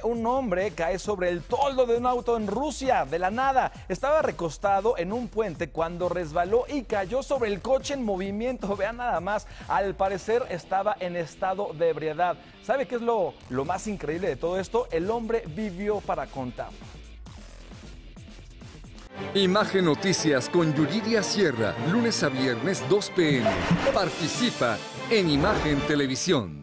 un hombre cae sobre el toldo de un auto en Rusia, de la nada. Estaba recostado en un puente cuando resbaló y cayó sobre el coche en movimiento. Vean nada más, al parecer estaba en estado de ebriedad. ¿Sabe qué es lo más increíble de todo esto? El hombre vivió para contarlo. Imagen Noticias con Yuridia Sierra, lunes a viernes 2 p.m. Participa en Imagen Televisión.